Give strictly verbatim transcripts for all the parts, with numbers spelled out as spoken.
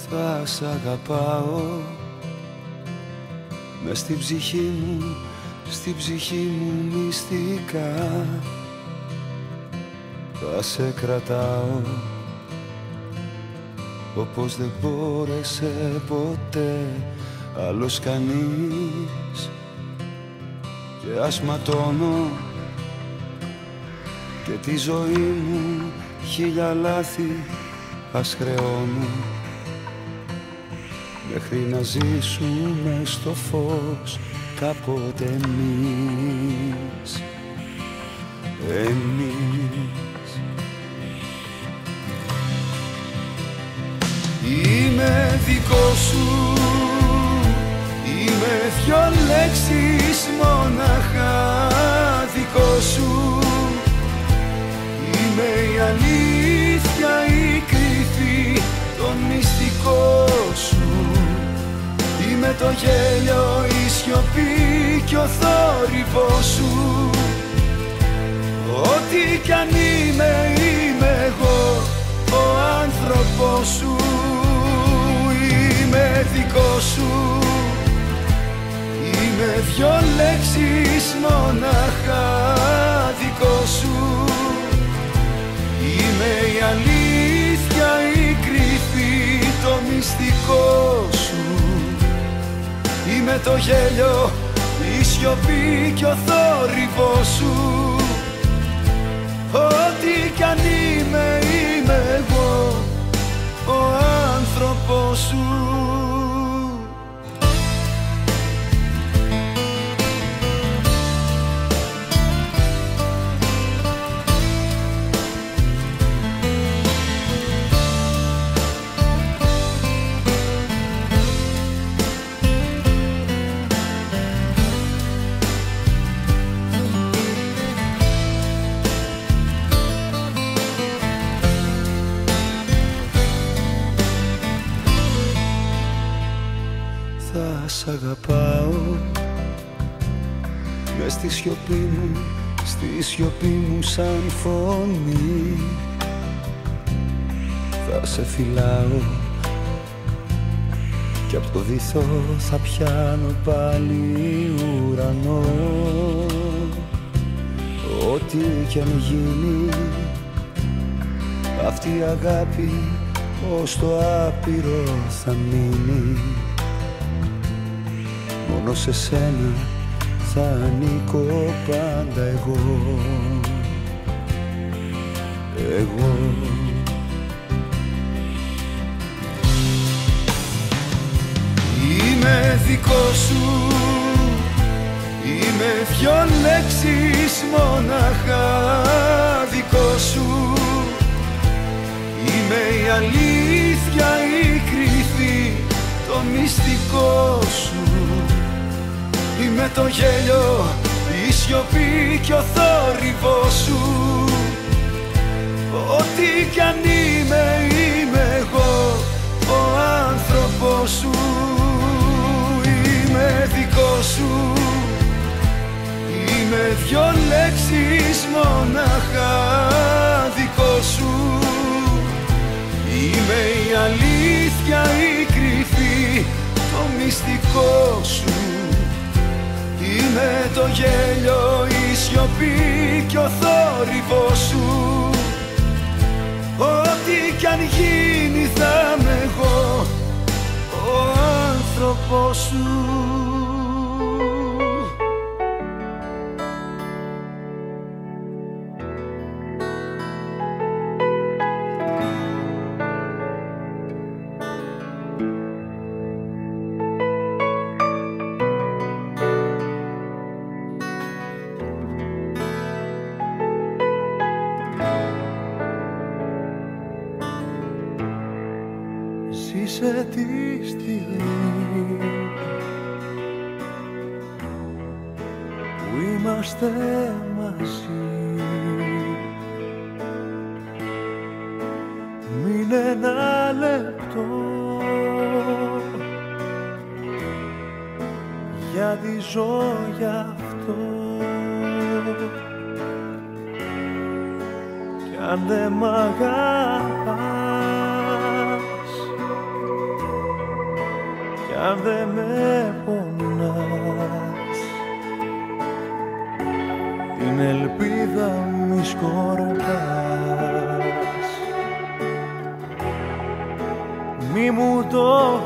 Θα σ' αγαπάω μες στην ψυχή μου, στην ψυχή μου μυστικά. Θα σε κρατάω όπως δεν μπόρεσε ποτέ άλλος κανείς. Και ας ματώνω και τη ζωή μου χίλια λάθη ας χρεώνω, μέχρι να ζήσουμε στο φως κάποτε εμείς. Εμείς. Είμαι δικό σου, είμαι δυο λέξεις μοναχά δικό σου. Είμαι η αλήθεια, η κρυφή, το μυστικό σου. Είμαι το γέλιο, η σιωπή κι ο θόρυβος σου. Ό,τι κι αν είμαι, είμαι εγώ, ο άνθρωπος σου. Είμαι δικό σου, είμαι δυο λέξεις μοναχά δικό σου. Είμαι η αλήθεια, η κρυφή, το μυστικό σου. Είμαι το γέλιο, η σιωπή κι ο θόρυβος σου. Ό,τι κι αν είμαι, είμαι εγώ, ο άνθρωπος σου. Θα σ' αγαπάω μες στη σιωπή μου, στη σιωπή μου σαν φωνή. Θα σε φυλάω κι απ' το βυθό θα πιάνω πάλι ουρανό. Ό,τι κι αν γίνει αυτή η αγάπη ως το άπειρο θα μείνει. Μόνο σε σένα θα ανήκω πάντα εγώ. Εγώ. Είμαι δικό σου, είμαι δυο λέξεις μοναχά δικό σου. Είμαι η αλήθεια, η κρυφή, το μυστικό σου. Είμαι το γέλιο, η σιωπή κι ο θόρυβος σου. Ό,τι κι αν είμαι, είμαι εγώ, ο άνθρωπος σου. Είμαι δικό σου, είμαι δυο λέξεις μοναχά δικό σου. Είμαι η αλήθεια, η κρυφή, το μυστικό σου. Είμαι το γέλιο, η σιωπή κι ο θόρυβος σου. Ό,τι κι αν γίνει θα είμαι εγώ, ο άνθρωπος σου. Ζήσε τη στιγμή που είμαστε μαζί. Μείνε ένα λεπτό, γιατί ζω γι' αυτό. Κι αν δεν μ' αγαπάς, αν δεν με πονάς, την ελπίδα μη σκορπάς, μη μου το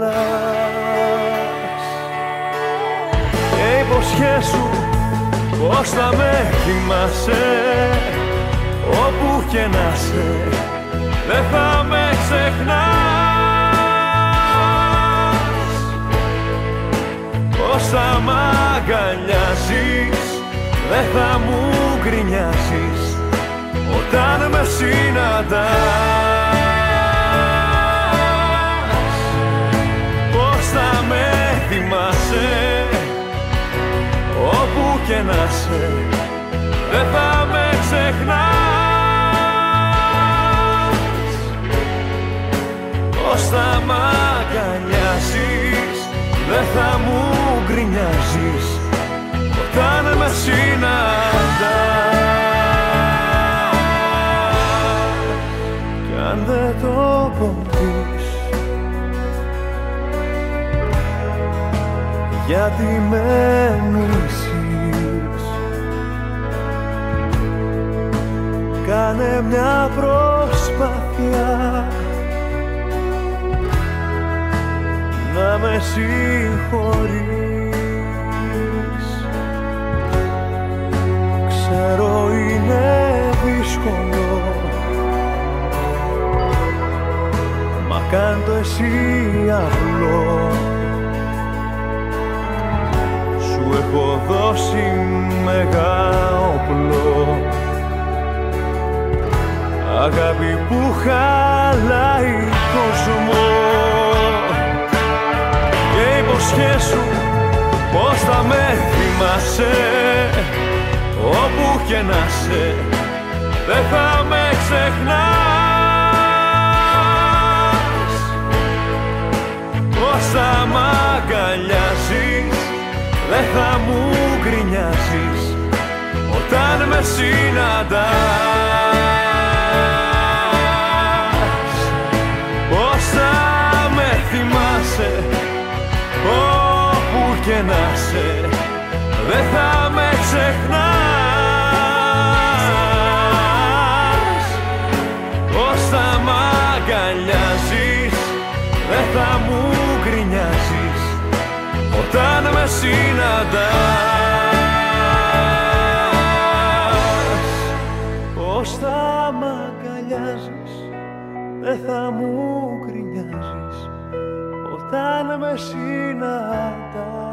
χαλάς. Και υποσχέσου πως θα με θυμάσαι, όπου και να σε, δεν θα με ξεχνάς. Πως θα μ' αγκαλιάζεις, δεν θα μου γκρινιάζεις όταν με συναντάς. Πως θα με θυμάσαι, όπου και να σε, δεν θα με ξεχνάς. Πως θα μ' αγκαλιάζεις, δεν θα μου γκρινιάζεις όταν με συναντάς. Κι αν δεν το πεις, γιατί με μισείς, κάνε μια προσπάθεια να με συγχωρείς. Ξέρω είναι δύσκολο, μα κάν' το εσύ απλό. Σου έχω δώσει μεγάλο όπλο, αγάπη που χαλάει κόσμο. Και υποσχέσου πως θα με θυμάσαι, όπου και να σε, δεν θα με ξεχνάς. Πως θα μ' αγκαλιάζεις, δεν θα μου γκρινιάζεις όταν με συναντάς. Πως θα με θυμάσαι, όπου και να σε, δεν θα με ξεχνάς. Πως θα μ' αγκαλιάζεις, δεν θα μου γκρινιάζεις όταν με συναντάς. Πως θα μ' αγκαλιάζεις, δεν θα μου γκρινιάζεις όταν με συναντάς.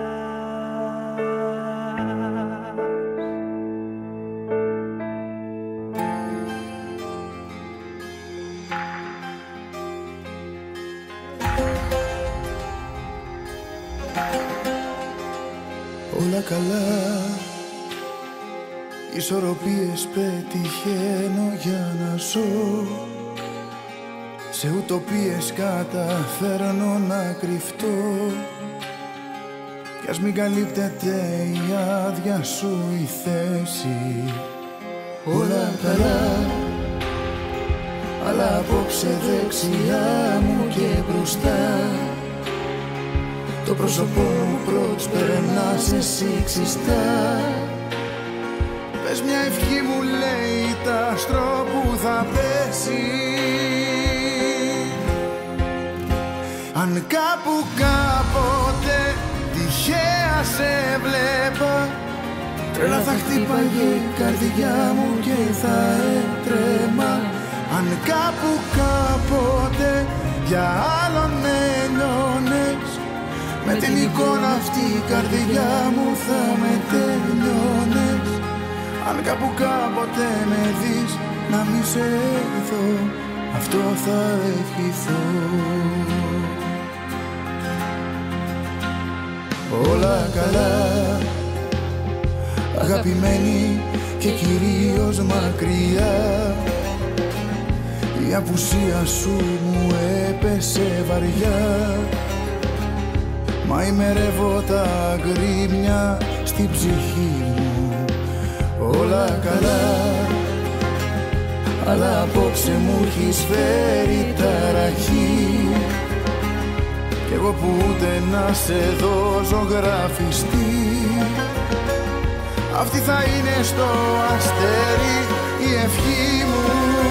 Όλα καλά, ισορροπίες πετυχαίνω για να ζω. Σε ουτοπίες καταφέρνω να κρυφτώ, κι ας μην καλύπτεται η άδεια σου η θέση. Όλα καλά, αλλά απόψε δεξιά μου και μπροστά το πρόσωπό μου προσπερνάς εσύ ξιστά. Πες μια ευχή μου λέει τ' άστρο που θα πέσει, αν κάπου κάποτε τυχαία σε βλέπα, τρέλα θα χτύπαγε η καρδιά μου και θα έτρεμα. Αν κάπου κάποτε για άλλον με λιώνες, με την εικόνα αυτή η καρδιά μου θα με τελειώνες. Αν κάπου κάποτε με δεις να μη σε δω, αυτό θα ευχηθώ. Όλα καλά, αγαπημένη και κυρίως μακριά, η απουσία σου μου έπεσε βαριά. Μα ημερεύω τα γκρίμια στην ψυχή μου. Όλα καλά, αλλά απόψε μου έχεις φέρει ταραχή, κι εγώ εγώ που ούτε να σε δω ζωγραφιστή. Αυτή θα είναι στο αστέρι η ευχή μου.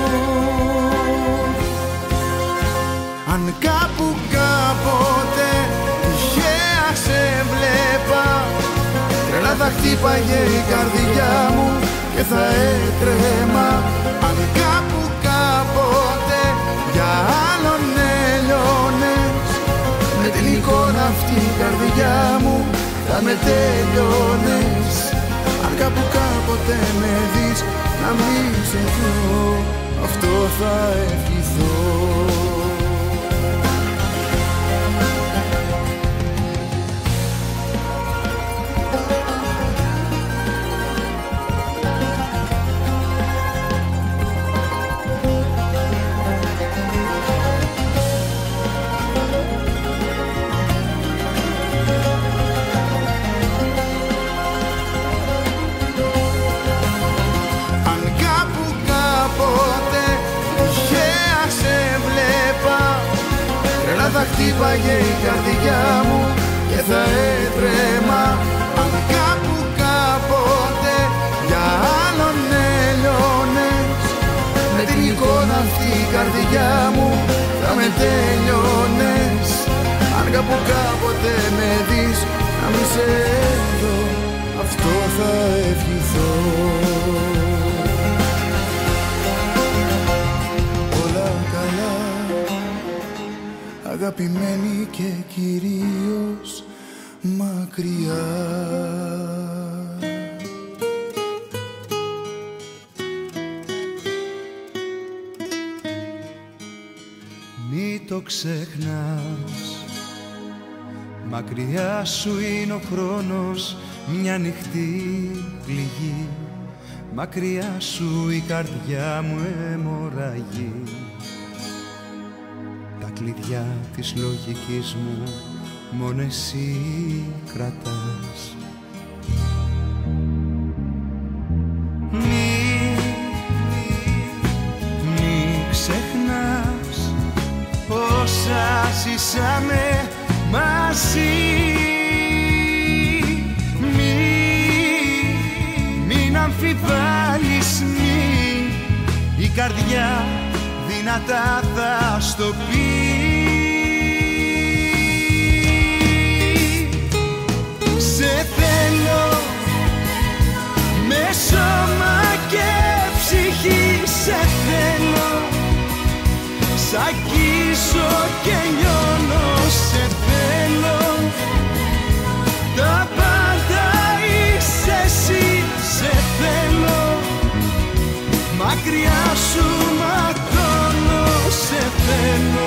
Αν κάπου κάποτε τυχαία σε βλέπα, τρελά θα χτύπαγε η καρδιά μου και θα έτρεμα. Αν κάπου κάποτε για άλλον έλειωνες, με την εικόνα αυτή η καρδιά μου θα με τέλειωνες. Αν κάπου κάποτε με δεις να μην σε δω, αυτό θα ευχηθώ. Θα χτύπαγε η καρδιά μου και θα έτρεμα. Αν κάπου κάποτε για άλλον έλειωνες, με την εικόνα αυτή η καρδιά μου θα με τέλειωνες. Αν κάπου κάποτε με δεις να μη σε δω, αυτό θα ευχηθώ. Αγαπημένη και κυρίως μακριά. Μη το ξεχνάς, μακριά σου είναι ο χρόνος, μια νυχτή πληγή. Μακριά σου η καρδιά μου αιμορραγεί. Κλειδιά της λογικής μου μόνο εσύ κρατάς. Μη, μη ξεχνάς όσα ζήσαμε μαζί. Μη, μην αμφιβάλλεις, μη, η καρδιά δυνατά θα στο πει. Σε θέλω με σώμα και ψυχή, σε θέλω, σ' αγγίζω και νιώνω, σε θέλω. Τα πάντα είσαι εσύ, σε θέλω, μακριά σου ματώνω, σε θέλω,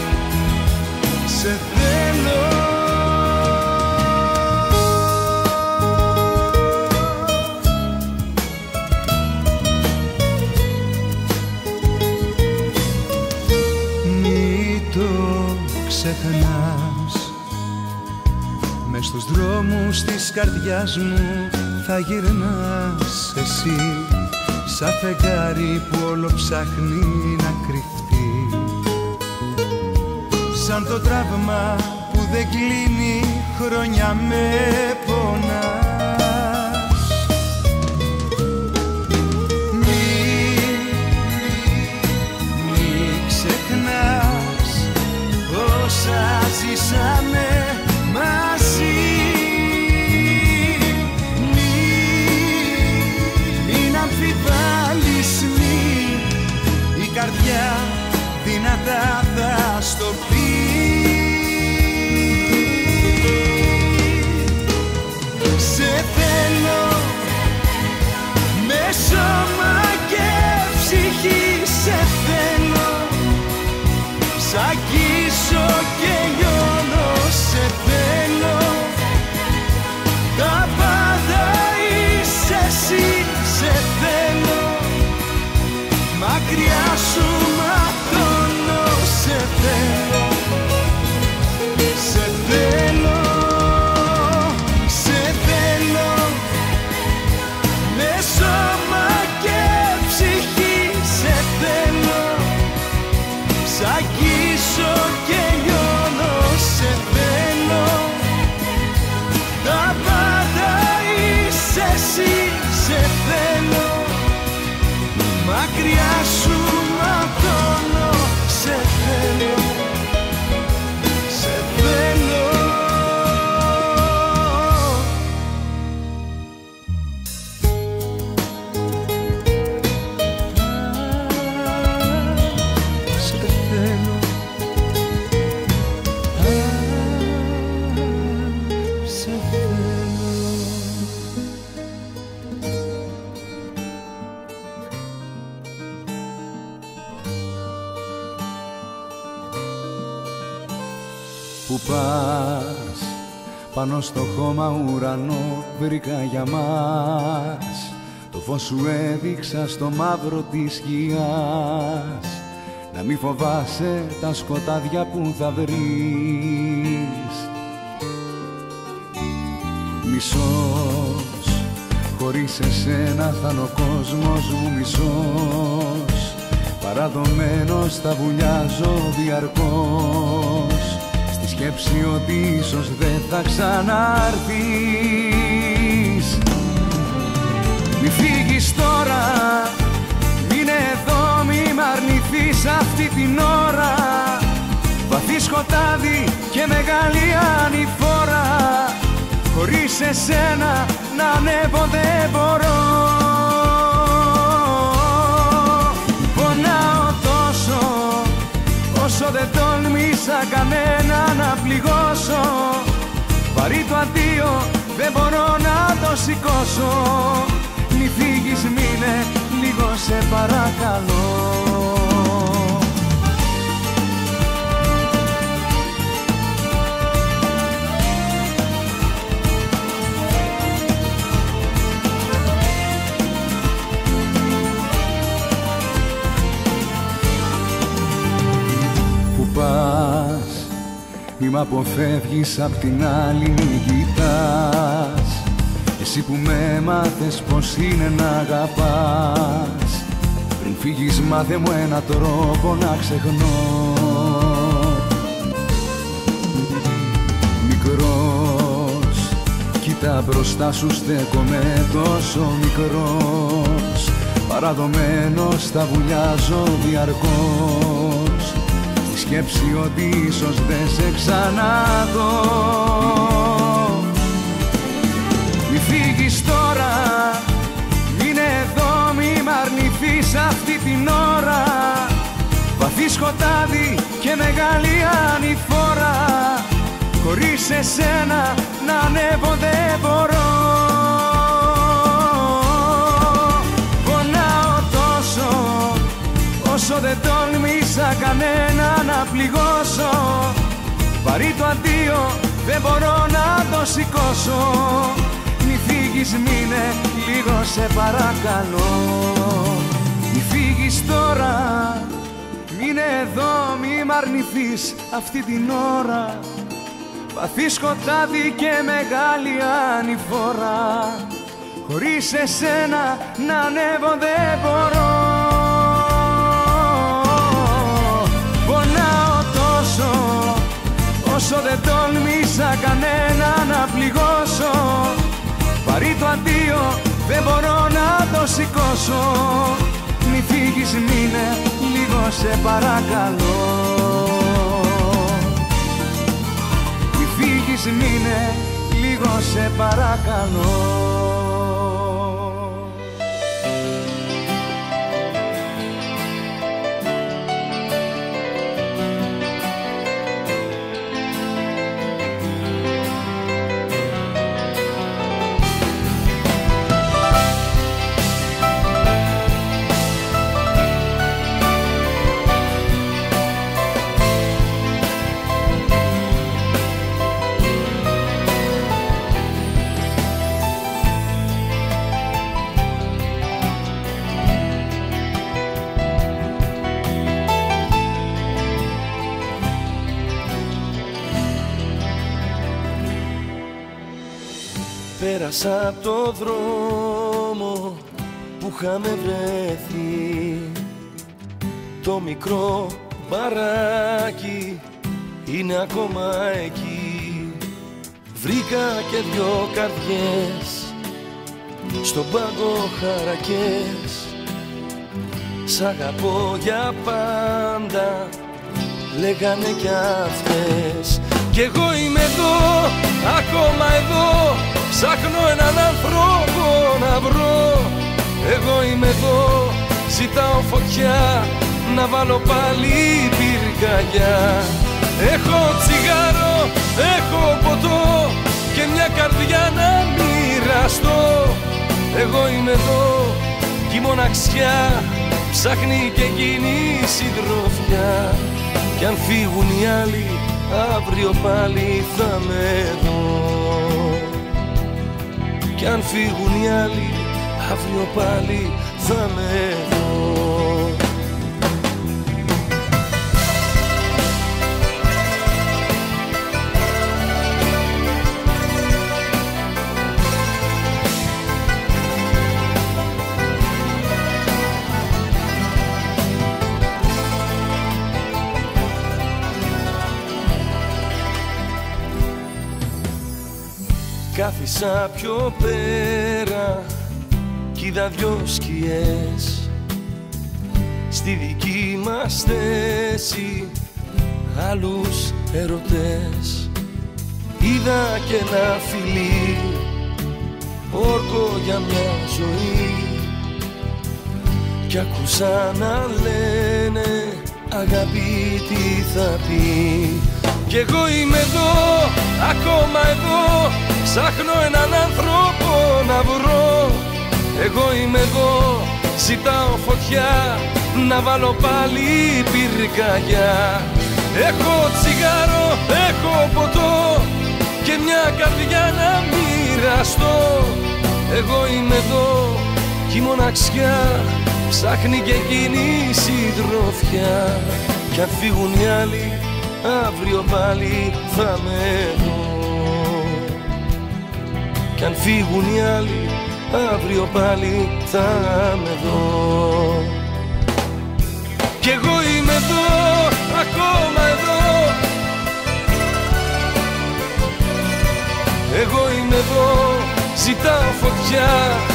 σε θέλω. Μη το ξεχνάς, μες στους δρόμους της καρδιάς μου θα γυρνάς εσύ, σαν φεγγάρι που όλο ψάχνει να κρυφτεί, σαν το τραύμα που δεν κλείνει, χρόνια με πονάς. Μη, μη ξεχνάς όσα ζήσαμε μαζί. Η καρδιά δυνατά θα στο πει. Σε θέλω με σώμα και ψυχή, σε θέλω, σ' αγγίζω και νιώνω, σε θέλω. Τα πάντα είσαι εσύ, σε θέλω, μακριά σου ματώνω, σε θέλω. Που πας, πάνω στο χώμα ουρανό βρήκα για μας. Το φως σου έδειξα στο μαύρο της σκιάς. Να μη φοβάσαι τα σκοτάδια που θα βρεις. Μισός, χωρίς εσένα θα είναι ο κόσμος μου μισός. Παραδομένος θα βουλιάζω διαρκώς, στη σκέψη ότι ίσως δεν θα ξανάρθεις. Μη φύγεις τώρα, μείνε εδώ, μη μ' αρνηθείς αυτή την ώρα. Βαθύ σκοτάδι και μεγάλη ανηφόρα, χωρίς εσένα να ανέβω δεν μπορώ. Πονάω τόσο, όσο δεν τόλμησα κανένα να πληγώσω. Βαρύ το αντίο, δεν μπορώ να το σηκώσω. Μη φύγεις, μείνε λίγο σε παρακαλώ. Πας, μη μ' αποφεύγεις απ' την άλλη μη κοιτάς. Εσύ που με έμαθες πως είναι να αγαπάς. Πριν φύγεις μάθε μου έναν τρόπο να ξεχνώ. Μικρός, κοίτα μπροστά σου στέκομαι τόσο μικρός. Παραδομένος θα βουλιάζω διαρκώς, σκέψη ότι ίσως δεν σε ξαναδώ. Μη φύγεις τώρα, μείνε εδώ, μη μ' αρνηθείς αυτή την ώρα. Βαθύ σκοτάδι και μεγάλη ανηφόρα, χωρίς εσένα να ανέβω δεν μπορώ. Πονάω τόσο, όσο δεν τόλμησα κανένα να πληγώσω. Βαρύ το αντίο, δεν μπορώ να το σηκώσω. Μη φύγεις, μείνε λίγο σε παρακαλώ. Μη φύγεις τώρα, μείνε εδώ, μη μ' αρνηθείς αυτή την ώρα. Βαθύ σκοτάδι και μεγάλη ανηφόρα, χωρίς εσένα να ανέβω δεν μπορώ. Όσο δεν τόλμησα κανένα να πληγώσω. Βαρύ το αντίο, δεν μπορώ να το σηκώσω. Μη φύγεις, μείνε λίγο σε παρακαλώ. Μη φύγεις, μείνε λίγο σε παρακαλώ. Πέρασα απ' το δρόμο που είχαμε βρεθεί. Το μικρό μπαράκι είναι ακόμα εκεί. Βρήκα και δυο καρδιές στον πάγκο χαρακές. Σ' αγαπώ για πάντα, λέγανε κι αυτές. Κι εγώ είμαι εδώ, ακόμα εδώ, ψάχνω έναν άνθρωπο να βρω. Εγώ είμαι εδώ, ζητάω φωτιά, να βάλω πάλι πυρκαγιά. Έχω τσιγάρο, έχω ποτό και μια καρδιά να μοιραστώ. Εγώ είμαι εδώ κι η μοναξιά ψάχνει και εκείνη συντροφιά. Κι αν φύγουν οι άλλοι αύριο πάλι θα με δω. Κι αν φύγουν οι άλλοι, αύριο πάλι θα με δω. Κάθισα πιο πέρα κι είδα δυο σκιές στη δική μας θέση, άλλους ερωτές. Είδα και ένα φιλί, όρκο για μια ζωή, κι άκουσα να λένε αγάπη τι θα πει. Κι εγώ είμαι εδώ, ακόμα εδώ, ψάχνω έναν άνθρωπο να βρω. Εγώ είμαι εδώ, ζητάω φωτιά, να βάλω πάλι πυρκαγιά. Έχω τσιγάρο, έχω ποτό και μια καρδιά να μοιραστώ. Εγώ είμαι εδώ κι η μοναξιά ψάχνει και εκείνη συντροφιά. Κι αν φύγουν οι άλλοι, αύριο πάλι θα με δω. Κι αν φύγουν οι άλλοι, αύριο πάλι θα με δω. Κι εγώ είμαι εδώ, ακόμα εδώ. Εγώ είμαι εδώ, ζητάω φωτιά.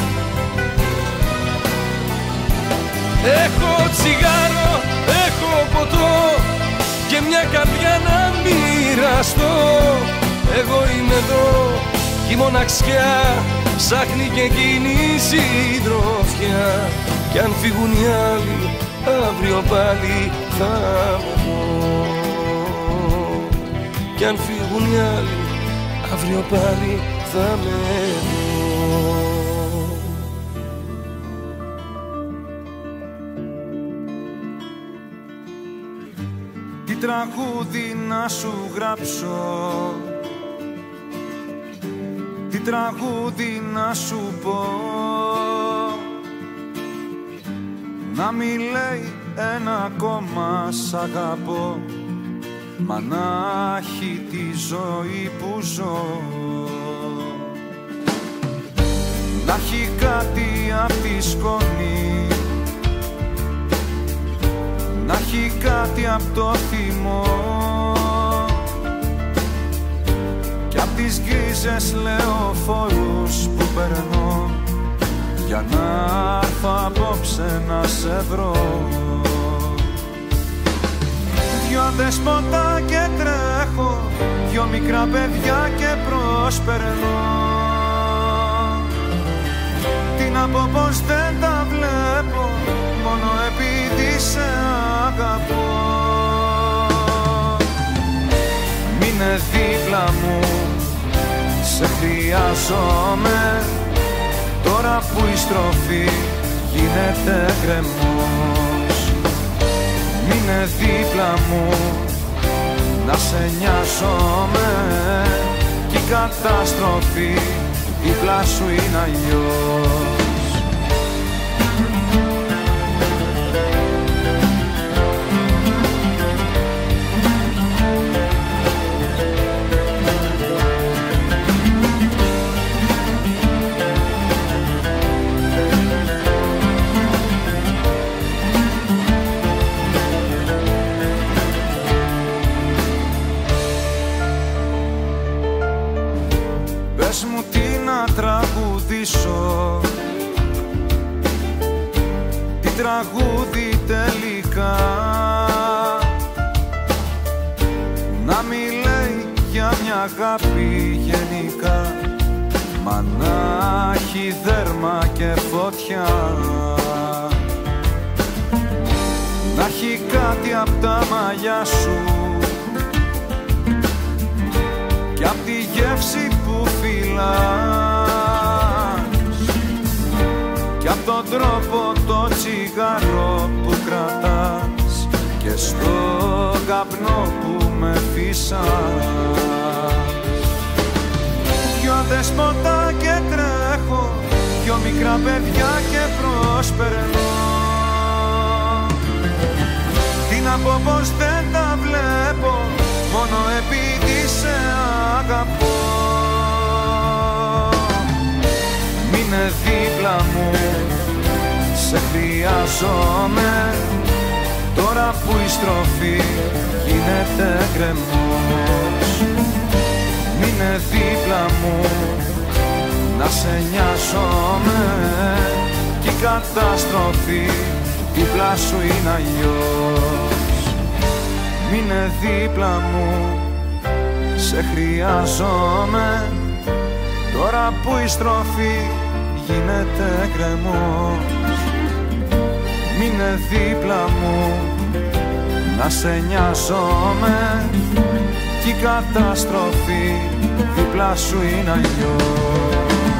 Έχω τσιγάρο, έχω ποτό και μια καρδιά να μοιραστώ. Εγώ είμαι εδώ κι η μοναξιά ψάχνει και εκείνη συντροφιά. Κι αν φύγουν οι άλλοι, αύριο πάλι θα με δω. Κι αν φύγουν οι άλλοι, αύριο πάλι θα με δω. Τι τραγούδι να σου γράψω, τι τραγούδι να σου πω, να μη λέει ένα ακόμα σ' αγαπώ, μα να έχει τη ζωή που ζω. Να έχει κάτι απ' τη σκόνη, να έχει κάτι απ' το θυμό κι απ' τις γκρίζες λεωφόρους που περνώ, για να έρθω απόψε να σε βρω. Δυο δεσποτά και τρέχω, δυο μικρά παιδιά και προσπερνώ. Τι να πω, πως δεν τα βλέπω, μόνο επειδή σε αγαπώ. Μείνε δίπλα μου, σε χρειάζομαι, τώρα που η στροφή γίνεται κρεμός. Μείνε δίπλα μου, να σε νοιάζομαι, κι η καταστροφή δίπλα σου είναι αλλιώς. Πες μου τι να τραγουδήσω, τι τραγούδι τελικά, να μη λέει για μια αγάπη γενικά, μα να έχει δέρμα και φωτιά. Να έχει κάτι απ' τα μαλλιά σου κι απ' τη γεύση που φυλάς κι απ' τον τρόπο το τσιγάρο που κρατάς και στο καπνό που με φύσας. Δυο δεσποτά και τρέχω, δυο μικρά παιδιά και προσπερνώ. Τι να πω πως δεν τα βλέπω, μόνο επειδή σε αγαπώ. Μείνε δίπλα μου, σε χρειάζομαι, τώρα που η στροφή γίνεται γκρεμός. Μείνε δίπλα μου, να σε νοιάζομαι, κι η καταστροφή δίπλα σου είναι αλλιώς. Μείνε δίπλα μου, σε χρειάζομαι, τώρα που η στροφή γίνεται γκρεμός. Μείνε δίπλα μου, να σε νοιάζομαι, κι η καταστροφή δίπλα σου είναι αλλιώς.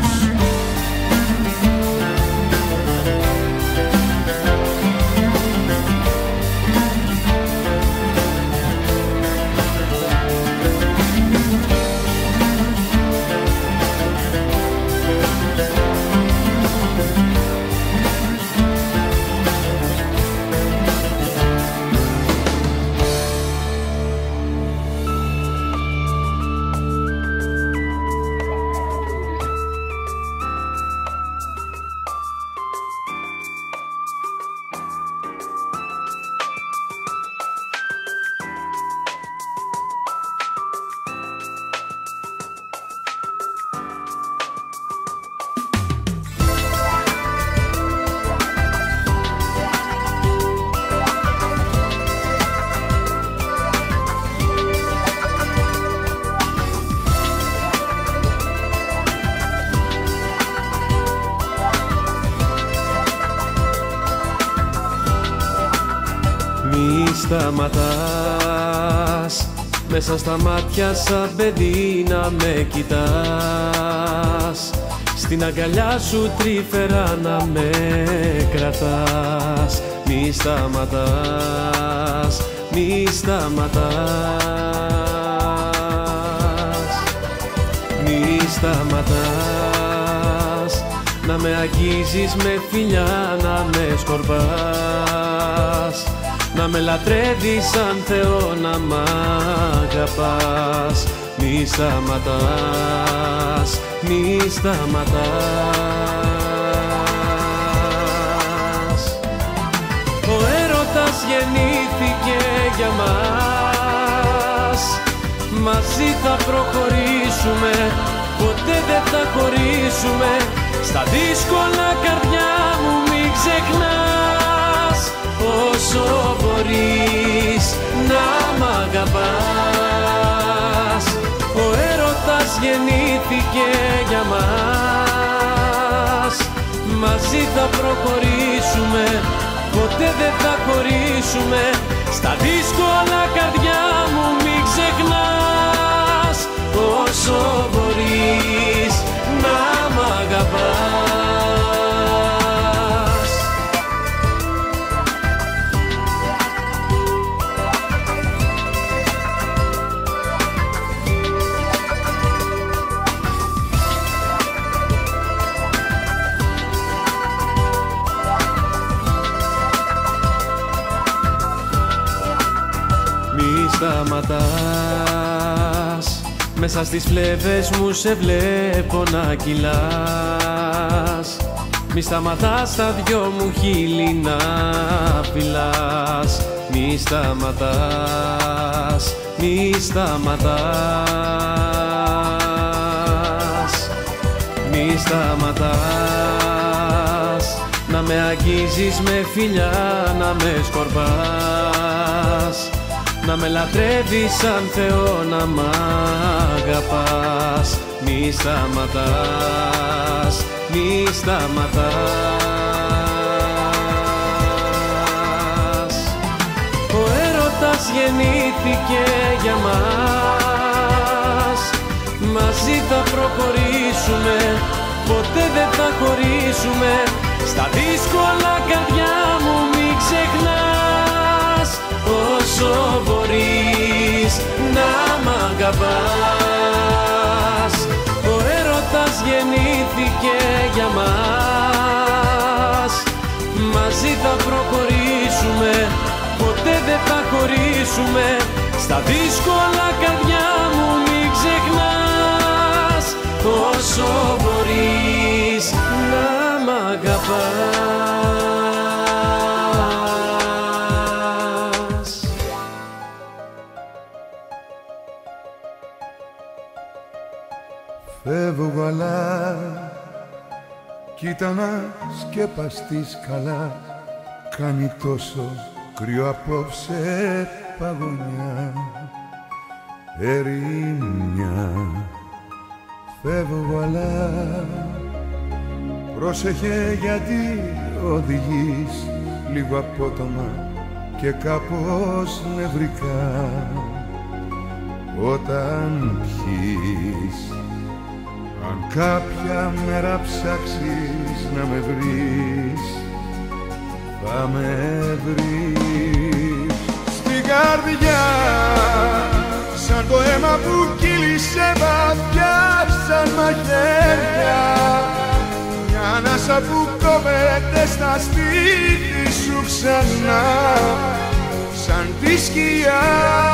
Σταματάς μέσα στα μάτια σαν παιδί να με κοιτάς, στην αγκαλιά σου τρυφερά να με κρατάς. Μη σταματάς, μη σταματάς, μη σταματάς, να με αγγίζεις με φιλιά, να με σκορπάς, να με λατρεύεις σαν Θεό, να μ' αγαπάς. Μη σταματάς, μη σταματάς. Ο έρωτας γεννήθηκε για μας, μαζί θα προχωρήσουμε, ποτέ δεν θα χωρίσουμε. Στα δύσκολα καρδιά μου μη ξεχνάς, όσο μπορείς να μ' αγαπάς. Ο έρωτας γεννήθηκε για μας, μαζί θα προχωρήσουμε, ποτέ δεν θα χωρίσουμε. Στα δύσκολα καρδιά μου μη ξεχνάς, όσο μπορείς να μ' αγαπάς. Μη σταματάς, μέσα στις φλέβες μου σε βλέπω να κυλάς. Μη σταματάς τα δυο μου χείλη να φυλάς. Μη σταματάς, μη σταματάς, μη σταματάς, να με αγγίζεις με φιλιά, να με σκορπάς, να με λατρεύεις σαν Θεό, να μ' αγαπάς. Μη σταματάς, μη σταματάς. Ο έρωτας γεννήθηκε για μας, μαζί θα προχωρήσουμε, ποτέ δεν θα χωρίσουμε. Στα δύσκολα καρδιά μου μη ξεχνάς, όσο μπορεί αγαπάς. Ο έρωτας γεννήθηκε για μας. Μαζί θα προχωρήσουμε, ποτέ δεν θα χωρίσουμε. Στα δύσκολα καρδιά μου μην ξεχνάς, όσο μπορείς να μ' αγαπάς. Φεύγω αλλά κοίτα να σκεπαστείς καλά. Κάνει τόσο κρύο απόψε παγωνιά, ερημιά. Φεύγω αλλά πρόσεχε γιατί οδηγείς λίγο απότομα και κάπως νευρικά. Όταν πιείς, αν κάποια μέρα ψάξεις να με βρεις, θα με βρεις. Στην καρδιά, σαν το αίμα που κύλησε βαθιά σαν μαχαίρια, μια ανάσα που κόβεται στα σπίτι σου ξανά, σαν τη σκιά.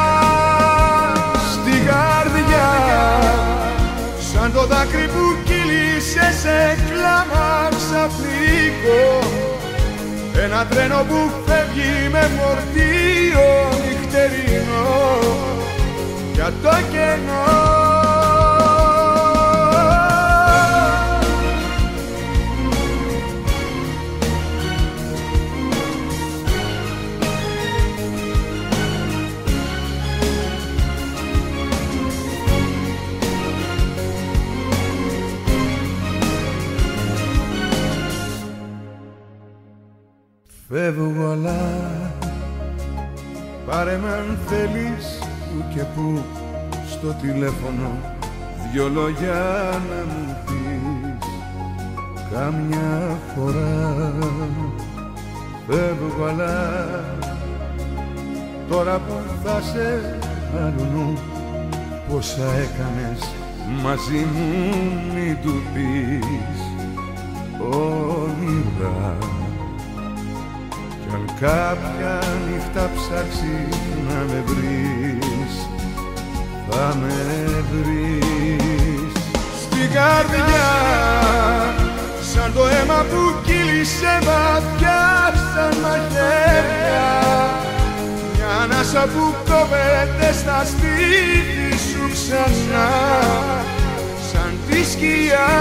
Στην καρδιά, σαν το δάκρυ που κύλησε σε κλάμα ξαφνικό, ένα τρένο που φεύγει με φορτίο νυχτερινό για το κενό. Φεύγω αλλά πάρε με αν θέλεις που και που στο τηλέφωνο δυο λόγια να μου πεις καμιά φορά. Φεύγω αλλά τώρα που θα σε αλλού πόσα έκανες μαζί μου μην του πεις όνειρα. Κι αν κάποια νύχτα ψάξεις να με βρεις, θα με βρεις. Στην καρδιά, σαν το αίμα που κύλησε βαθιά σαν μαχαίρια, μια ανάσα που κόβεται στα σπίτι σου ξανά, σαν τη σκιά.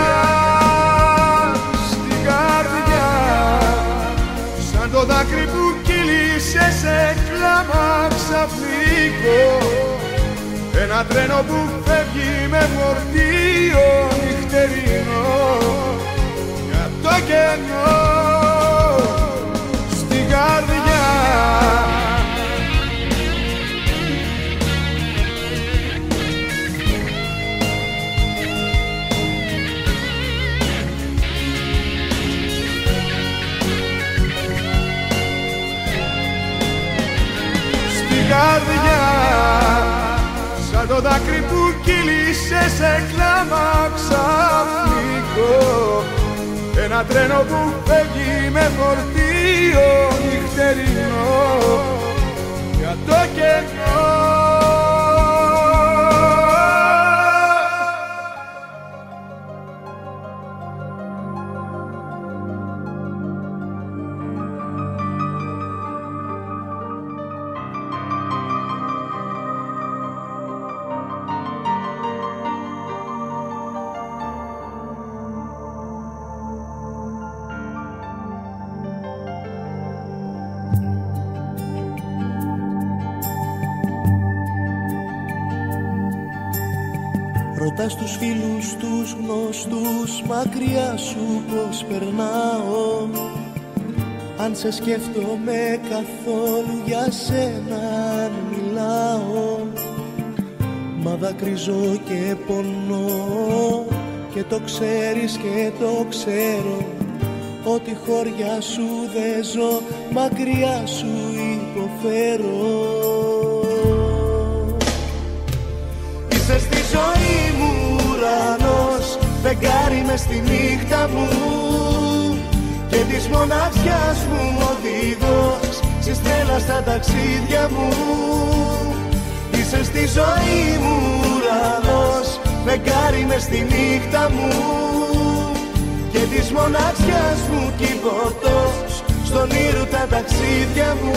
Στην καρδιά, σαν το δάκρυ που κύλησε σε κλάμα ξαφνικό, ένα τρένο που φεύγει με φορτίο νυχτερινό για το κενό. Στην καρδιά, καρδιά, σαν το δάκρυ που κύλησε σε κλάμα ξαφνικό, ένα τρένο που φεύγει με φορτίο νυχτερινό για το κενό. Ρωτάς τους φίλους, τους γνωστούς, μακριά σου πως περνάω. Αν σε σκέφτομαι καθόλου για σένα αν μιλάω. Μα δακρυζώ και πονώ και το ξέρεις και το ξέρω, ότι χώρια σου δεν ζω, μακριά σου υποφέρω. Είσαι στη ζωή μου ουρανός, φεγγάρι μες στη νύχτα μου και της μοναξιάς μου οδηγός, στις τρέλα στα ταξίδια μου. Είσαι στη ζωή μου ουρανός, φεγγάρι μες στη νύχτα μου και της μοναξιάς μου κυβωτός, στον ήρου τα ταξίδια μου.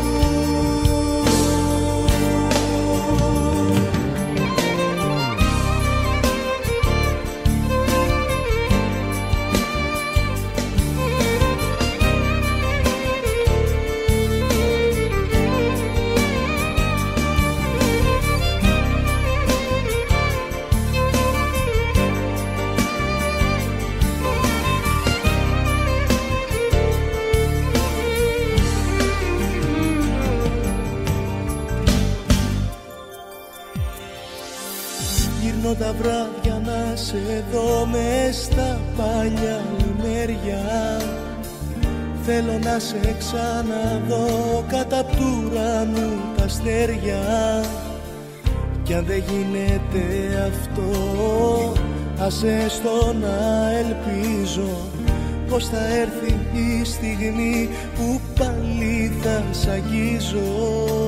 Τα βράδια να σε δω μες στα παλιά λιμέρια, θέλω να σε ξαναδώ κατά απ' του ουρανού τα αστέρια. Κι αν δεν γίνεται αυτό, ας έστω να ελπίζω πως θα έρθει η στιγμή που πάλι θα σ' αγγίζω.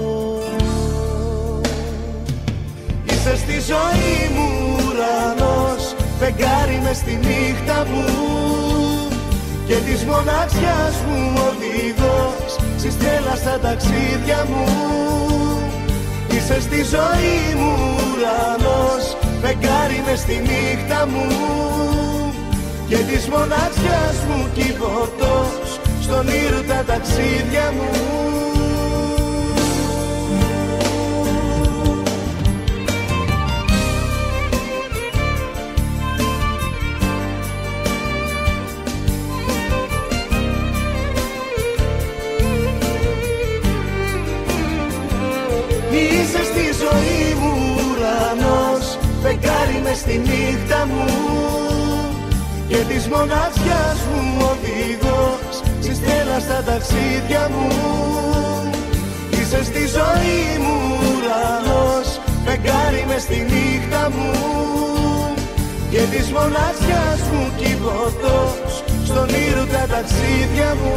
Είσαι στη ζωή μου ουρανός, φεγγάρι μες στη νύχτα μου και της μοναξιάς μου οδηγός, στις τρέλα στα ταξίδια μου. Είσαι στη ζωή μου ουρανός, φεγγάρι μες στη νύχτα μου και της μοναξιάς μου κυβωτός, στον ήρου τα ταξίδια μου. Είσαι στη ζωή μου ουρανός, φεγγάρι μες στη νύχτα μου και της μοναξιάς μου οδηγός, στις τρέλα στα ταξίδια μου. Είσαι στη ζωή μου ουρανός, φεγγάρι μες στη νύχτα μου και της μοναξιάς μου κυβωτός, στον ήρου τα ταξίδια μου.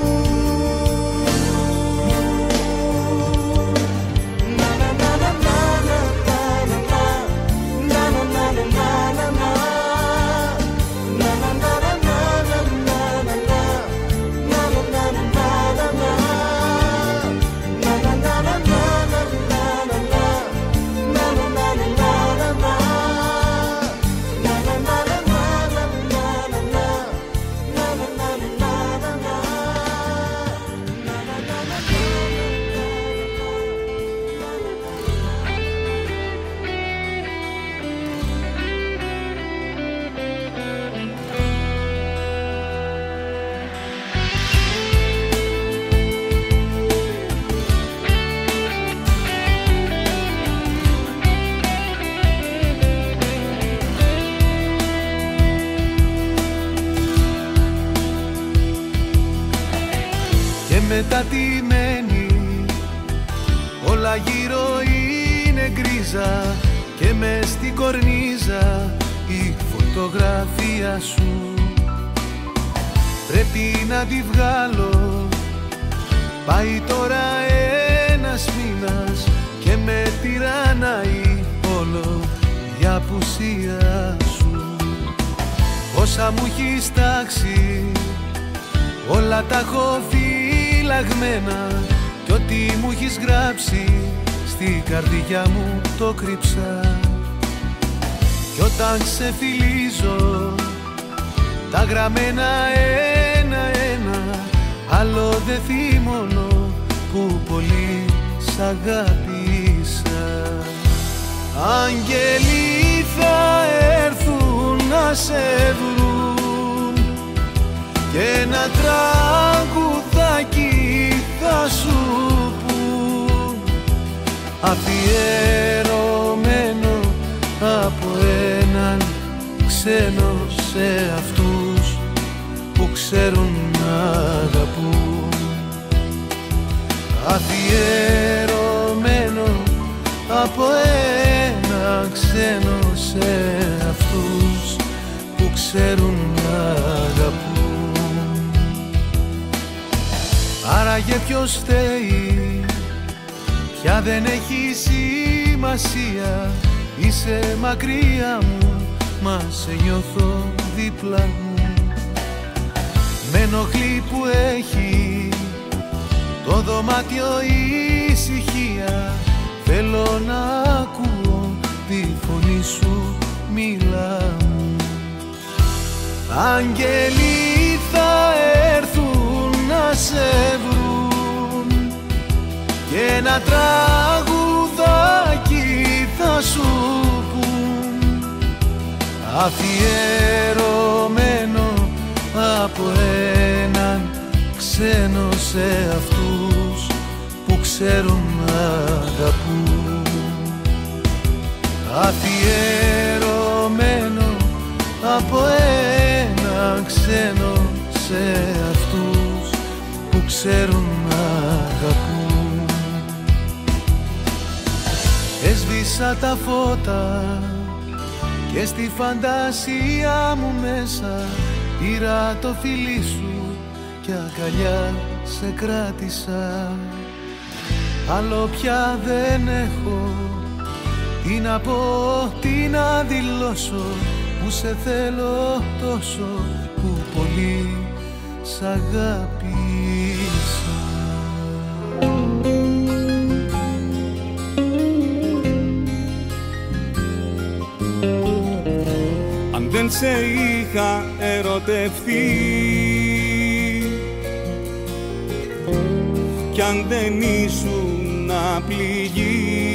Μετατιμένη, όλα γύρω είναι γκρίζα και μες στην κορνίζα η φωτογραφία σου. Πρέπει να τη βγάλω, πάει τώρα ένας μήνας και με τυραννάει όλο η απουσία σου. Όσα μου έχεις τάξει, όλα τα έχω φυλαγμένα κι ό,τι μου έχεις γράψει στην καρδιά μου το κρύψα. Κι όταν σε φιλίζω τα γραμμένα ένα-ένα, άλλο δε θυμώνω που πολύ σ' αγάπησα. Άγγελοι θα έρθουν να σε βρουν και ένα τραγουδάκι θα σου πουν, αφιερωμένο από έναν ξένο σε αυτούς που ξέρουν να αγαπούν. Αφιερωμένο από έναν ξένο ξένο σε αυτούς που ξέρουν να αγαπούν. Άραγε ποιος φταίει, πια δεν έχει σημασία. Είσαι μακριά μου, μα σε νιώθω δίπλα μου. Μ' ενοχλεί που έχει το δωμάτιο ησυχία. Θέλω να ακούω τη φωνή σου, μίλα μου. Άγγελοι θα έρθουν να σε βρουν και ένα τραγουδάκι θα σου πουν, αφιερωμένο από έναν ξένο σε αυτούς που ξέρουν να αγαπούν. Αφιερωμένο από έναν ξένο σε αυτούς που ξέρουν να αγαπούν. Έσβησα τα φώτα και στη φαντασία μου μέσα πήρα το φιλί σου κι αγκαλιά σε κράτησα. Άλλο πια δεν έχω τι να πω, τι να δηλώσω, που σε θέλω τόσο, που πολύ σ' αγάπησα. Αν δεν σε είχα ερωτευτεί κι αν δεν ήσουν πληγή,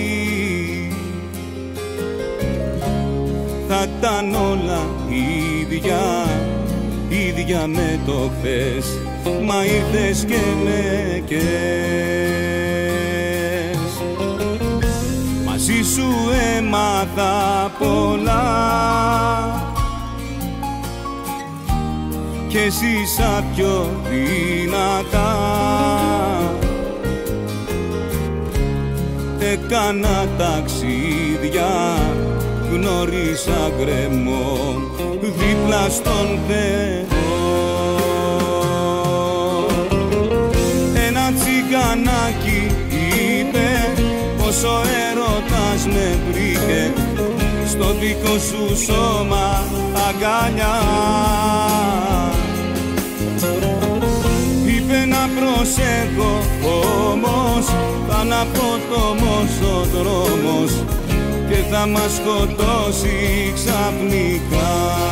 θα ήταν όλα ίδια, ίδια με το χθες. Μα ήρθες και με κες. Μαζί σου έμαθα πολλά και ζήσα πιο δυνατά. Έκανα ταξίδια, γνώρισα γκρεμό δίπλα στον Θεό. Ένα τσιγκανάκι είπε πως ο έρωτας με βρήκε στο δικό σου σώμα αγκαλιά. Είπε να προσέχω όμως, θα να απότομος ο δρόμος και θα μας σκοτώσει ξαφνικά.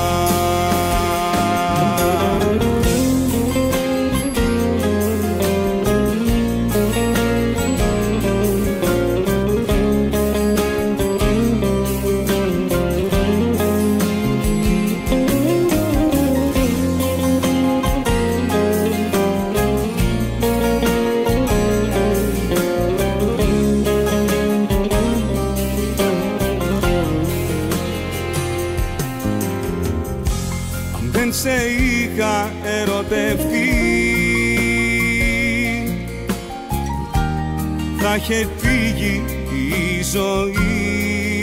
Σε είχα ερωτευτεί θα είχε φύγει η ζωή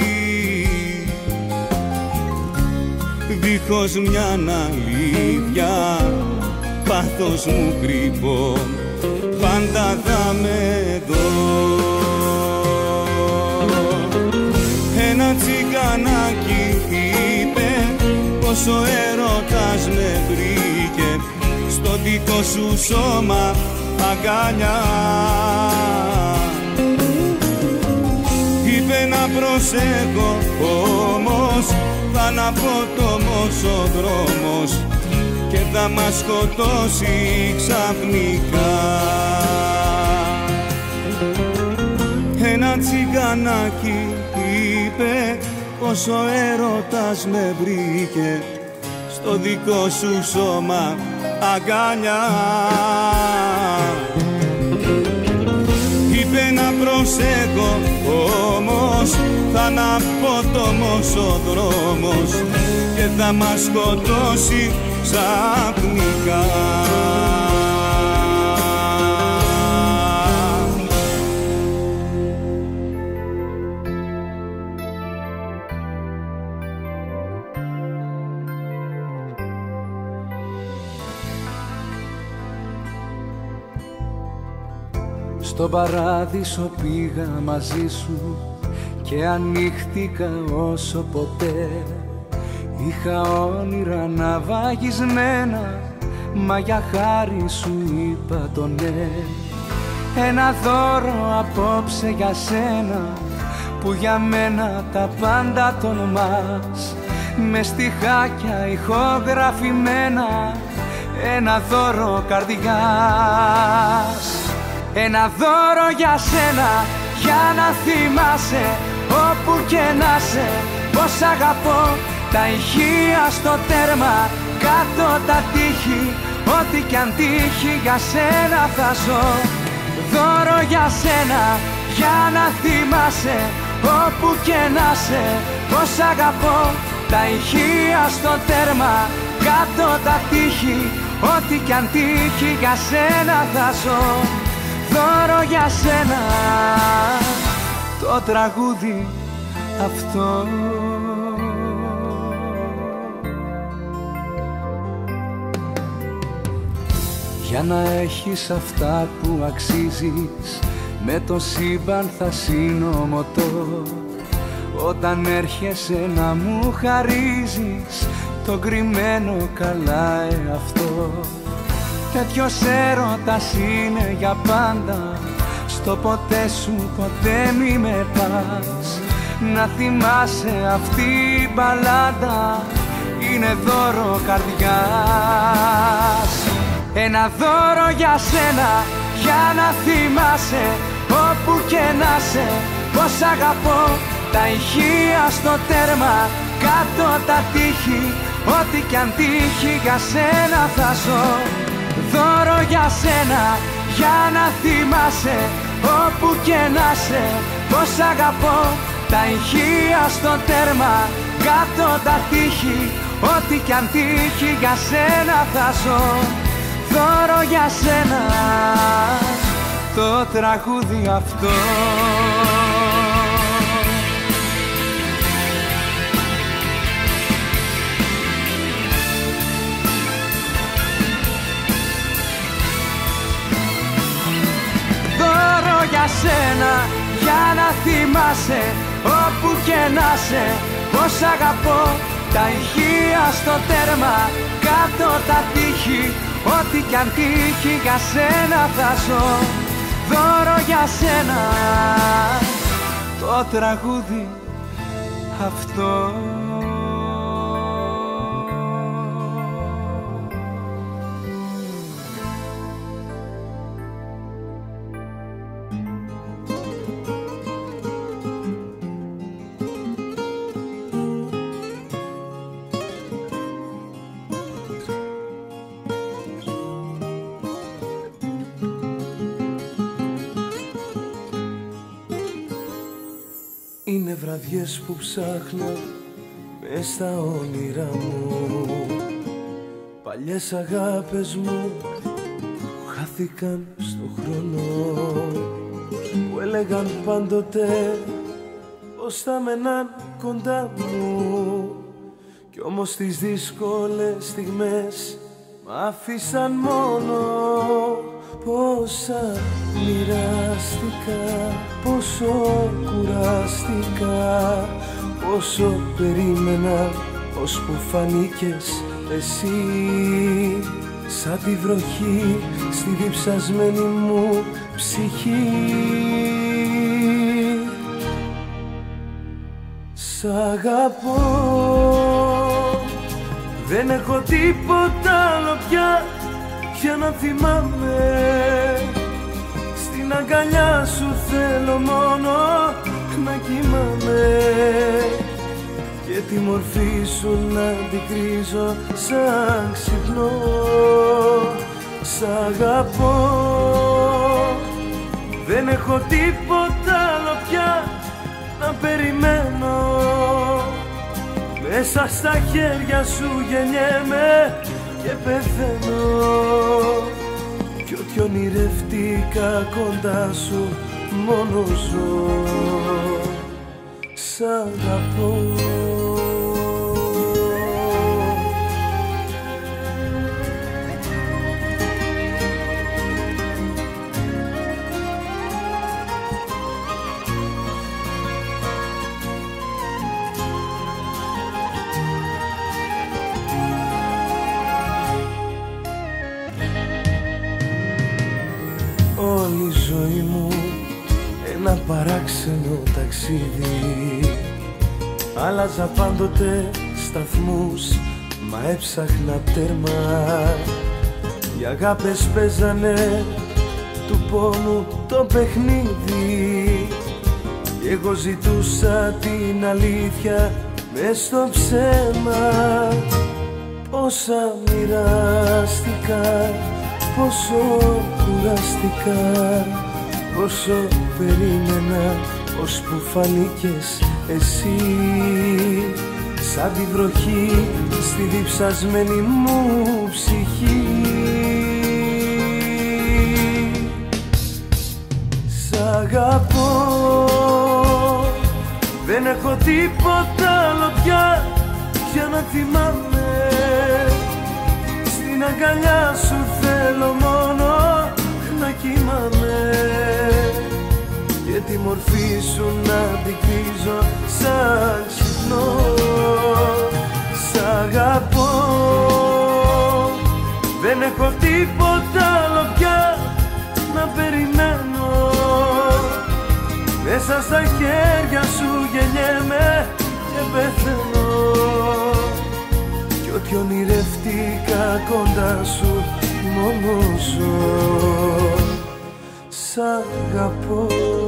δίχως μια αλήθεια, πάθος μου κρύβω, πάντα θα με δω. Ένα τσιγκανάκι είπε πως ο έρωτας με βρήκε στο δικό σου σώμα αγκαλιά. Είπε να προσέχω όμως, θα είναι απότομος ο δρόμος και θα μας σκοτώσει ξαφνικά. Ένα τσιγκανάκι είπε πως ο έρωτας με βρήκε στο δικό σου σώμα αγκαλιά. Είπε να προσέχω όμως, θα είναι απότομος ο δρόμος και θα μας σκοτώσει ξαφνικά. στον παράδεισο πήγα μαζί σου και ανοίχτηκα όσο ποτέ. Είχα όνειρα ναυαγισμένα, μα για χάρη σου είπα το ναι. Ένα δώρο απόψε για σένα, που για μένα τα πάντα τολμάς. Με στιχάκια ηχογραφημένα, ένα δώρο καρδιάς. Ένα δώρο για σένα, για να θυμάσαι όπου και να σε, πως αγαπώ. Τα ηχεία στο τέρμα, κάτω τα τείχη, ό,τι κι αν τύχει για σένα θα ζω. Δώρο για σένα, για να θυμάσαι όπου και να σε, πως αγαπώ. Τα ηχεία στο τέρμα, κάτω τα τείχη, ό,τι κι αν τύχει για σένα θα ζω. Δώρο για σένα, το τραγούδι αυτό. Για να έχεις αυτά που αξίζεις, με το σύμπαν θα συνομωτώ. Όταν έρχεσαι να μου χαρίζεις το κρυμμένο καλά εαυτό. Τέτοιος έρωτας είναι για πάντα, στο ποτέ σου ποτέ μη με πας. Να θυμάσαι αυτή η μπαλάντα, είναι δώρο καρδιάς. Ένα δώρο για σένα, για να θυμάσαι όπου και να σε, πως αγαπώ. Τα ηχεία στο τέρμα, κάτω τα τείχη, ό,τι κι αν τύχει για σένα θα ζω. Δώρο για σένα, για να θυμάσαι όπου και να σε, πως αγαπώ. Τα ηχεία στο τέρμα, κάτω τα τείχη, ό,τι κι αν τύχει για σένα θα ζω. Δώρο για σένα, το τραγούδι αυτό. Δώρο για σένα, για να θυμάσαι όπου και να σε, πως αγαπώ. Τα ηχεία στο τέρμα, κάτω τα τείχη, ό,τι κι αν τύχει για σένα θα ζω. Δώρο για σένα, το τραγούδι αυτό. Είναι βραδιές που ψάχνω μες στα όνειρά μου, παλιές αγάπες μου που χάθηκαν στο χρόνο, που έλεγαν πάντοτε πως θα μέναν κοντά μου, κι όμως τις δύσκολες στιγμές μ' άφησαν μόνο. Πόσα μοιράστηκα, πόσο κουράστηκα, πόσο περίμενα, ώσπου φανήκες εσύ. Σαν τη βροχή στη διψασμένη μου ψυχή. Σ' αγαπώ, δεν έχω τίποτα άλλο πια για να θυμάμαι. Στην αγκαλιά σου θέλω μόνο να κοιμάμαι και τη μορφή σου να την κρίζω σαν ξυπνώ. Σ' αγαπώ, δεν έχω τίποτα άλλο πια να περιμένω. Μέσα στα χέρια σου γεννιέμαι και πεθαίνω, κι ό,τι ονειρευτήκα κοντά σου μόνο ζω. Σ' αγαπώ. όλη η ζωή μου ένα παράξενο ταξίδι. Άλλαζα πάντοτε σταθμούς, μα έψαχνα τέρμα. Οι αγάπες παίζανε του πόνου το παιχνίδι κι εγώ ζητούσα την αλήθεια μες στο ψέμα. Πόσα μοιράστηκα, πόσο κουράστηκα, πόσο περίμενα ώσπου φανήκες εσύ σαν τη βροχή στη διψασμένη μου ψυχή. Σ' αγαπώ, δεν έχω τίποτα άλλο πια για να θυμάμαι. Στην αγκαλιά σου θέλω μόνο να κοιμάμαι και τη μορφή σου να την κρίζω σαν ξυπνώ. Σ' αγαπώ, δεν έχω τίποτα άλλο πια να περιμένω. Μέσα στα χέρια σου γεννιέμαι και πεθαίνω κι ό,τι ονειρευτήκα κοντά σου μόνο ζω. Σ' αγαπώ.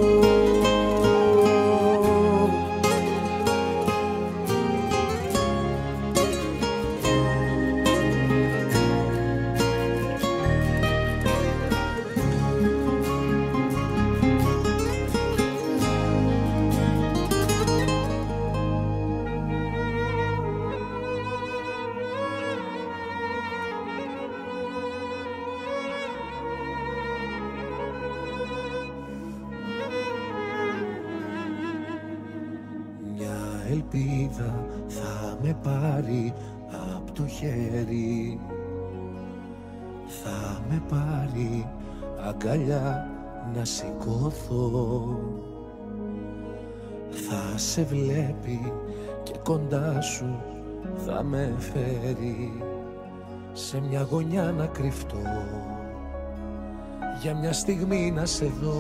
Ελπίδα θα με πάρει απ' το χέρι, θα με πάρει αγκαλιά να σηκώθω. Θα σε βλέπει και κοντά σου θα με φέρει σε μια γωνιά να κρυφτώ, για μια στιγμή να σε δω.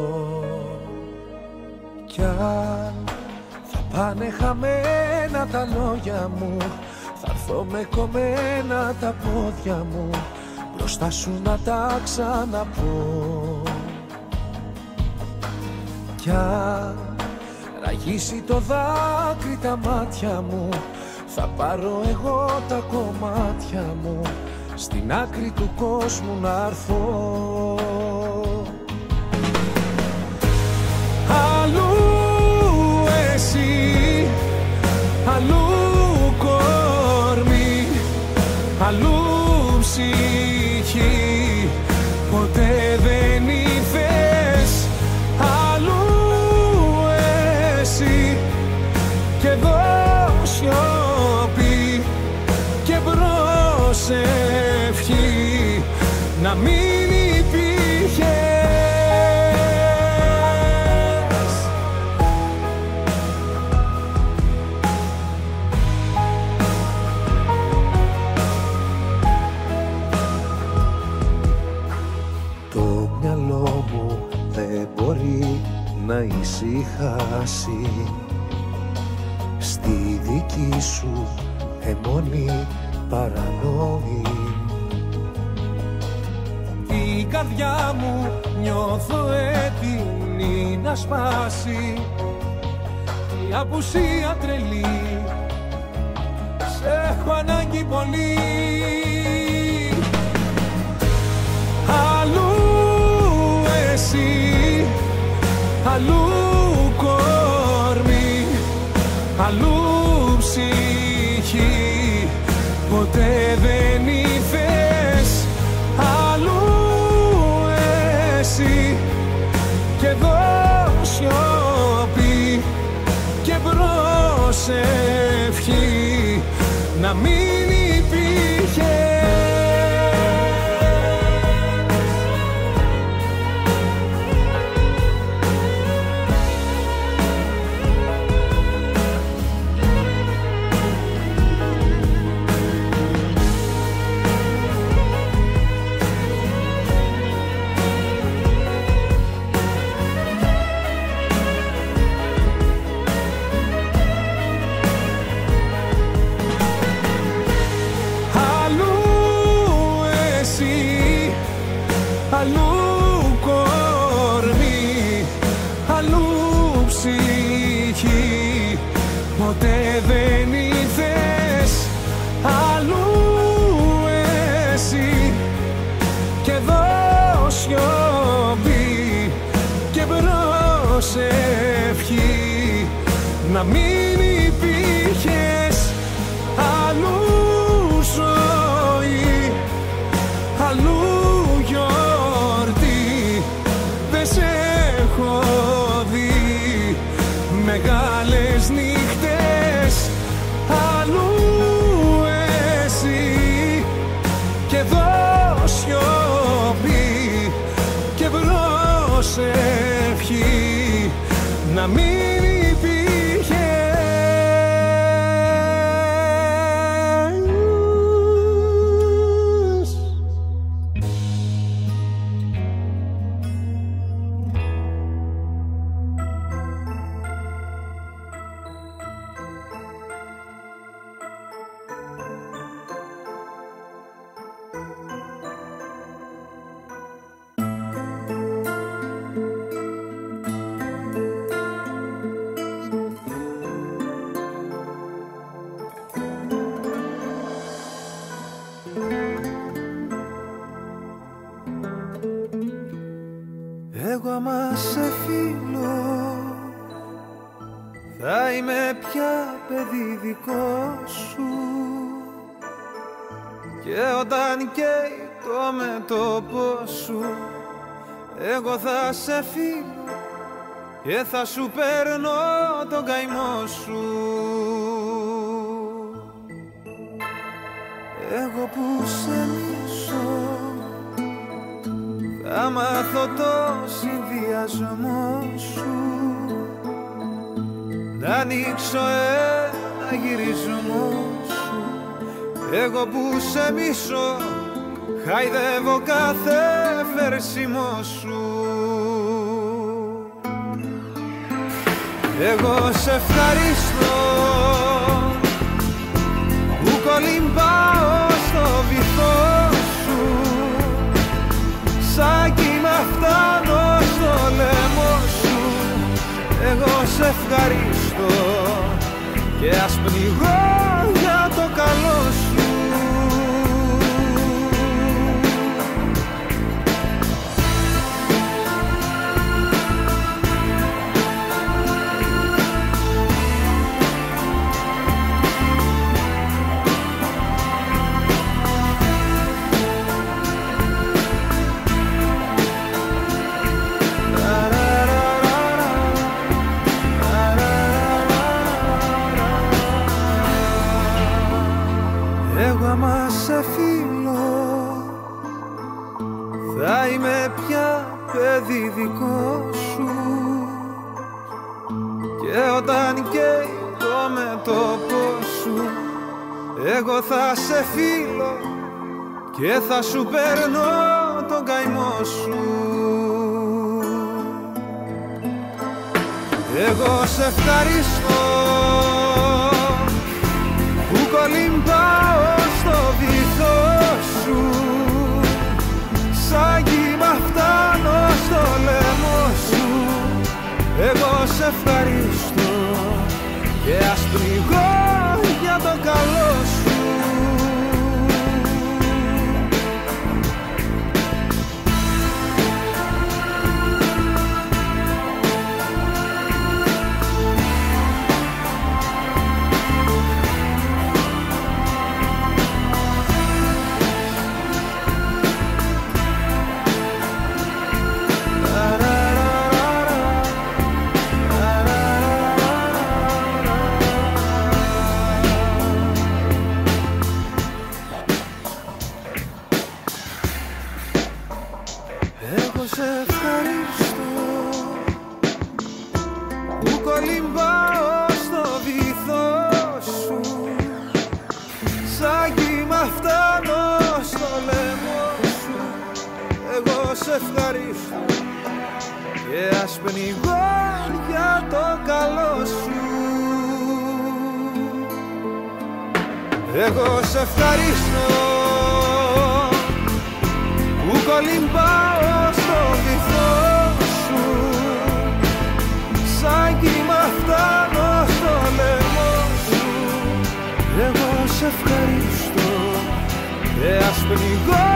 Κι αν πάνε χαμένα τα λόγια μου, θα έρθω με κομμένα τα πόδια μου μπροστά σου να τα ξαναπώ. Κι αν ραγίσει το δάκρυ τα μάτια μου, θα πάρω εγώ τα κομμάτια μου στην άκρη του κόσμου να έρθω. Αλλού εσύ, αλλού κορμί, αλλού ψυχή, ποτέ δεν ήρθες. Αλλού εσύ και εδώ σιωπή και προσευχή να μην υπήρχες. Να ησυχάσει στη δική σου αιμονή παρανόη. Η καρδιά μου νιώθω έτοιμη να σπάσει, η απουσία τρελή, σε έχω ανάγκη πολύ. Αλλού εσύ, αλλού κορμί, αλλού ψυχή, ποτέ δεν ήρθες. Αλλού εσύ και εδώ σιωπή και προσευχή να μην υπήρχες. προσευχή να μην υπήρχες αλλού ζωή, αλλού γιορτή. Δεν σε έχω δει μεγάλες νύχτες, αλλού εσύ και εδώ σιωπή και προσευχή να μην υπήρχες. Εγώ άμα σε φίλω θα είμαι πια παιδί δικό σου, και όταν καίει το μέτωπο σου εγώ θα σε φίλω και θα σου παίρνω τον καημό σου. Εγώ που σε μισώ θα μάθω το συνδυασμό σου, να ανοίξω ένα γυρισμό σου. Εγώ που σε μισώ χαϊδεύω κάθε φερσιμό σου. Εγώ σε ευχαριστώ που κολυμπάω στο βυθό σου, σαν κύμα φτάνω στο λαιμό σου. Εγώ σε ευχαριστώ και ας πνιγώ για το καλό σου. Άμα σε φίλω θα είμαι πια παιδί δικό σου, και όταν καίει το μέτωπο σου εγώ θα σε φίλω και θα σου παίρνω τον καημό σου. Εγώ σε ευχαριστώ που κολυμπάω στο βυθό σου, σαν κύμα φτάνω στο λαιμό σου. Εγώ σε ευχαριστώ και ας πνιγώ για το καλό σου. Εγώ σε ευχαριστώ που κολυμπάω στο βυθό σου, σαν κύμα φτάνω στο λαιμό σου. Εγώ σε ευχαριστώ και ας πνιγώ για το καλό σου. Εγώ σε ευχαριστώ που κολυμπάω στο βυθό σου, σαν κύμα φτάνω στο λαιμό σου. Εγώ σε ευχαριστώ και ας πνιγώ